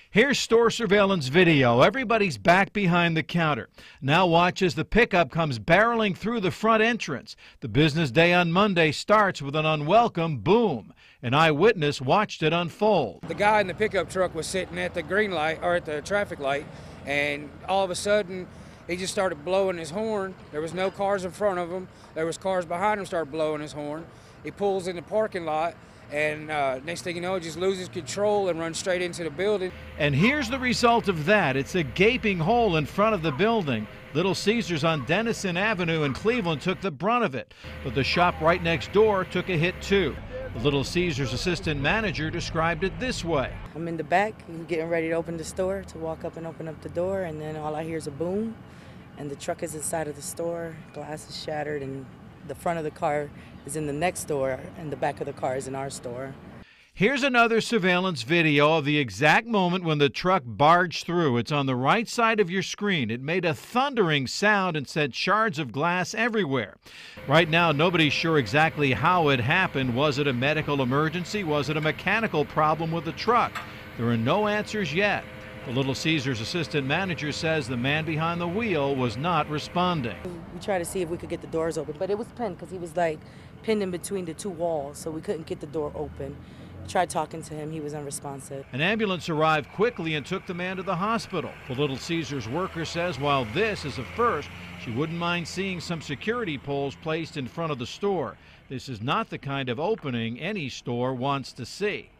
Here's store surveillance video. Everybody's back behind the counter. Now watch as the pickup comes barreling through the front entrance. The business day on Monday starts with an unwelcome boom. An eyewitness watched it unfold. The guy in the pickup truck was sitting at the green light, or at the traffic light, and all of a sudden he just started blowing his horn. There was no cars in front of him. There was cars behind him started blowing his horn. He pulls in the parking lot, and next thing you know, he just loses control and runs straight into the building. And here's the result of that. It's a gaping hole in front of the building. Little Caesars on Denison Avenue in Cleveland took the brunt of it, but the shop right next door took a hit too. The Little Caesars assistant manager described it this way. I'm in the back, getting ready to open the store, to walk up and open up the door, and then all I hear is a boom, and the truck is inside of the store, glass is shattered, and the front of the car is in the next store, and the back of the car is in our store. Here's another surveillance video of the exact moment when the truck barged through. It's on the right side of your screen. It made a thundering sound and sent shards of glass everywhere. Right now, nobody's sure exactly how it happened. Was it a medical emergency? Was it a mechanical problem with the truck? There are no answers yet. The Little Caesars assistant manager says the man behind the wheel was not responding. We tried to see if we could get the doors open, but it was pinned because he was like pinned in between the two walls, so we couldn't get the door open. Tried talking to him, he was unresponsive. An ambulance arrived quickly and took the man to the hospital. The Little Caesars worker says while this is a first, she wouldn't mind seeing some security poles placed in front of the store. This is not the kind of opening any store wants to see.